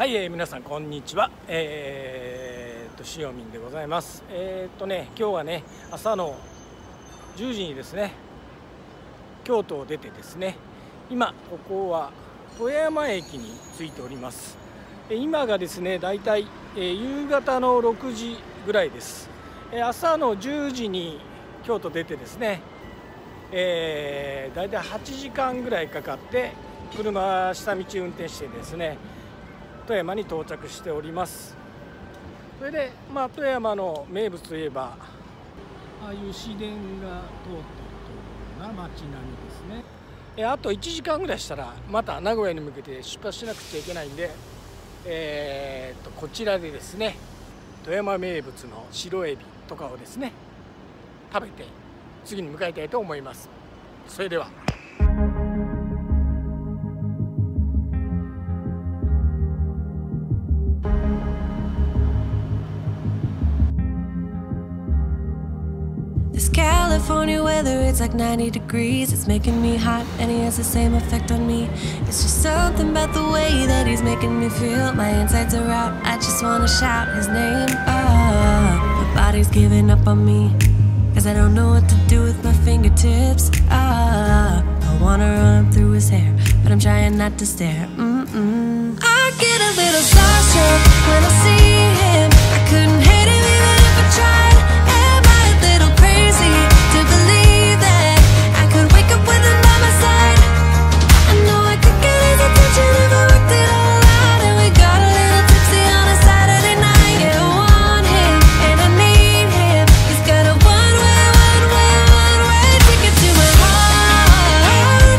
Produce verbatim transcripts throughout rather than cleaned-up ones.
はい、えー、皆さんこんにちは。えー、っとしおみんでございます。えー、っとね今日はね朝のじゅうじにですね京都を出てですね、今ここは富山駅に着いております。今がですねだいたい、えー、夕方のろくじぐらいです。えー、朝のじゅうじに京都出てですね、えー、だいたいはちじかんぐらいかかって車下道運転してですね富山に到着しております。それで、まあ、富山の名物といえばああいう市電が通っているような街並みですね。えあといちじかんぐらいしたらまた名古屋に向けて出発しなくちゃいけないんで、えー、とこちらでですね富山名物の白エビとかをですね食べて次に向かいたいと思います。それでは。 This California weather, it's like ninety degrees. It's making me hot and he has the same effect on me. It's just something about the way that he's making me feel. My insides are out, I just wanna shout his name. Oh, my body's giving up on me, cause I don't know what to do with my fingertips. Oh, I wanna run up through his hair, but I'm trying not to stare. Mm-mm. I get a little starstruck when I see him. I couldn't hate him even if I tried. Am I a little crazy to believe that I could wake up with him by my side? I know I could get his attention if I worked it all out. And we got a little tipsy on a Saturday night. Yeah, I want him and I need him. He's got a one-way, one-way, one-way ticket to my heart.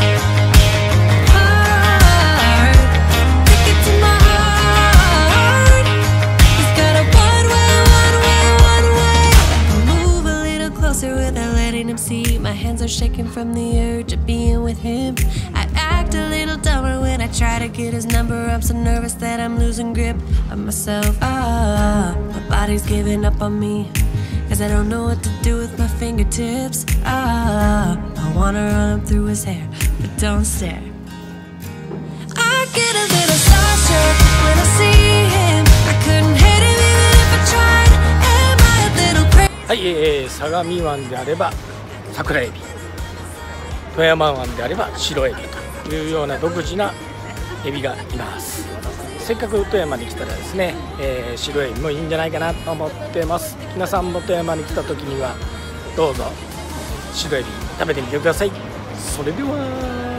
Heart. Ticket to my heart. He's got a one-way, one-way, one-way. I move a little closer without letting him see. My hands are shaking from the urge of being with him. I act a little dumber when I try to get his number. I'm so nervous that I'm losing grip of myself. Ah, my body's giving up on me, cause I don't know what to do with my fingertips. Ah, I wanna run up through his hair, but don't stare. I get a little starstruck when I see him. I couldn't hate him even if I tried. Am I a little crazy? はい、えー、相模湾であれば桜エビ、富山湾であれば白エビというような独自なエビがいます。せっかく富山に来たらですね、えー、白エビもいいんじゃないかなと思ってます。皆さんも富山に来た時にはどうぞ白エビ食べてみてください。それでは。